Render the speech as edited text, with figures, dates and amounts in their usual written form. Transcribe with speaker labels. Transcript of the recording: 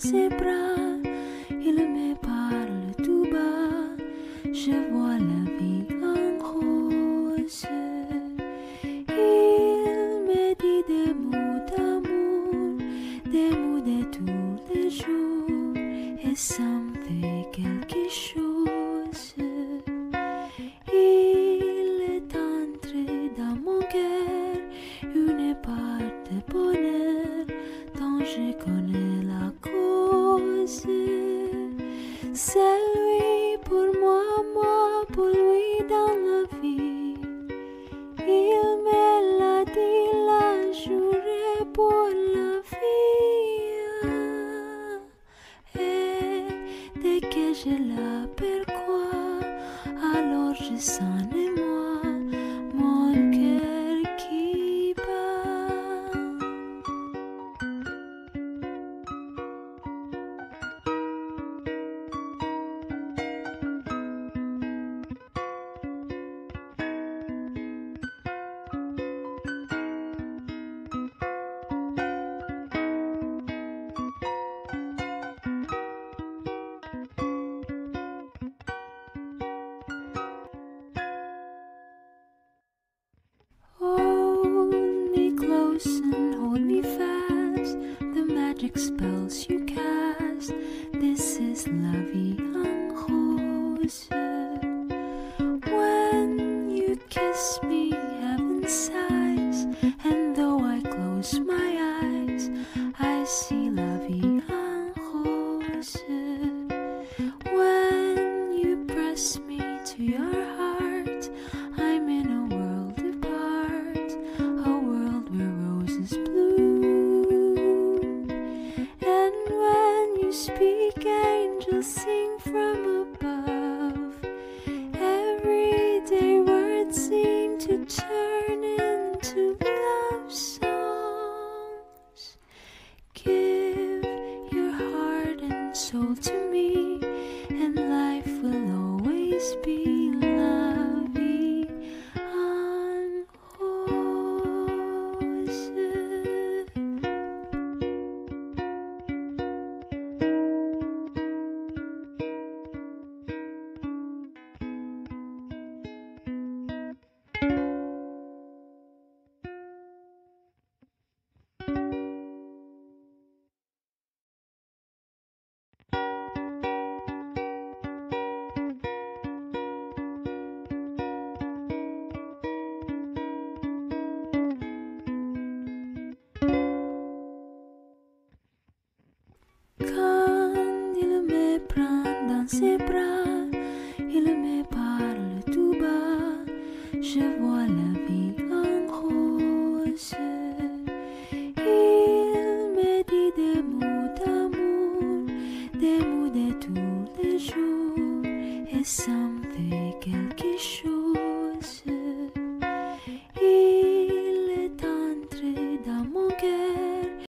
Speaker 1: ses bras, il me parle tout bas, je vois la vie en rose. Il me dit des mots d'amour, des mots de tous les jours, et ça me fait quelque chose. Il est entré dans mon cœur une part de bonheur dont je connais la cause. C'est lui pour moi, moi pour lui dans la vie. Il me l'a dit, la juré pour la vie. Et dès que je l'aperçois, alors je sens en moi mon cœur qui bat. Hold me close and hold me fast, the magic spells you cast. This is la vie en rose. When you kiss me, heaven sighs, and though I close my eyes, I see la vie en rose. When you press me to your heart, I'm in a world apart, a world where roses bloom. And when you speak, angels sing from above. Everyday words seem to turn into love songs. Give your heart and soul to me, and life will always be la vie en rose. Quand il me prend dans ses bras, il me parle tout bas, je vois la vie en rose. Il me dit des mots d'amour, des mots de tous les jours, et ça me fait quelque chose.